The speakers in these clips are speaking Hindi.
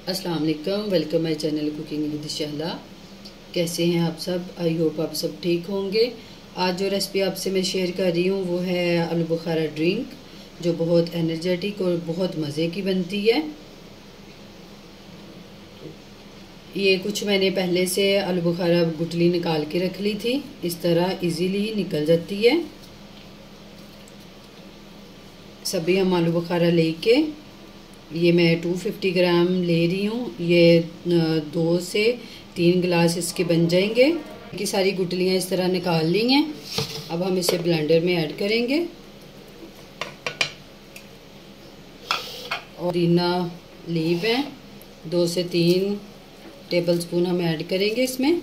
अस्सलाम वालेकुम, welcome my channel cooking with Shahla. कैसे हैं आप सब? आई होप आप सब ठीक होंगे। आज जो रेसिपी आपसे मैं शेयर कर रही हूँ वो है आलू बुखारा ड्रिंक, जो बहुत एनर्जेटिक और बहुत मज़े की बनती है। ये कुछ मैंने पहले से आलू बुखारा गुठली निकाल के रख ली थी, इस तरह इजीली निकल जाती है। सभी हम आलू बुखारा लेके ये मैं 250 ग्राम ले रही हूँ। ये 2 से 3 गिलास इसके बन जाएंगे। कि सारी गुटलियाँ इस तरह निकाल ली हैं। अब हम इसे ब्लेंडर में ऐड करेंगे और पुदीना लीव है 2 से 3 टेबलस्पून हम ऐड करेंगे इसमें।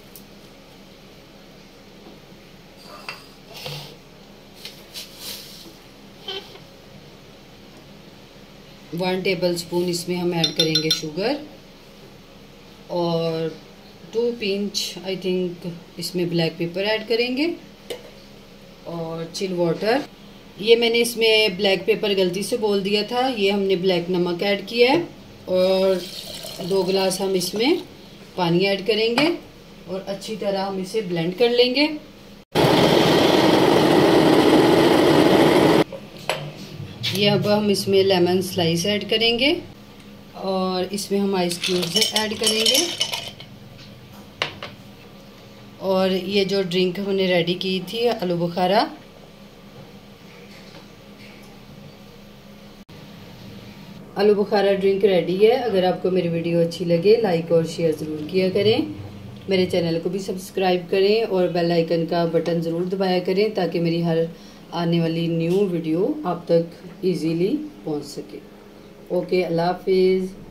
वन टेबल स्पून इसमें हम ऐड करेंगे शुगर और 2 पिंच आई थिंक इसमें ब्लैक पेपर ऐड करेंगे और चिल वाटर। ये मैंने इसमें ब्लैक पेपर गलती से बोल दिया था, ये हमने ब्लैक नमक ऐड किया है और 2 गिलास हम इसमें पानी ऐड करेंगे और अच्छी तरह हम इसे ब्लेंड कर लेंगे। ये अब हम इसमें लेमन स्लाइस ऐड करेंगे और इसमें हम आइस क्यूब्स ऐड करेंगे और ये जो ड्रिंक हमने रेडी की थी आलू बुखारा, आलू बुखारा ड्रिंक रेडी है। अगर आपको मेरी वीडियो अच्छी लगे लाइक और शेयर ज़रूर किया करें। मेरे चैनल को भी सब्सक्राइब करें और बेल आइकन का बटन ज़रूर दबाया करें ताकि मेरी हर आने वाली न्यू वीडियो आप तक इजीली पहुंच सके। ओके, अल्लाह हाफिज़।